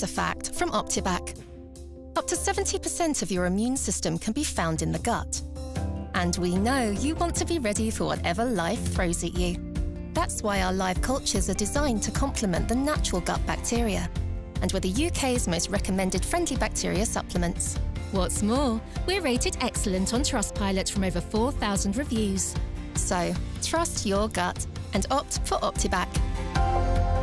a fact from Optibac. Up to 70% of your immune system can be found in the gut. And we know you want to be ready for whatever life throws at you. That's why our live cultures are designed to complement the natural gut bacteria. And we're the UK's most recommended friendly bacteria supplements. What's more, we're rated excellent on Trustpilot from over 4,000 reviews. So, trust your gut and opt for Optibac.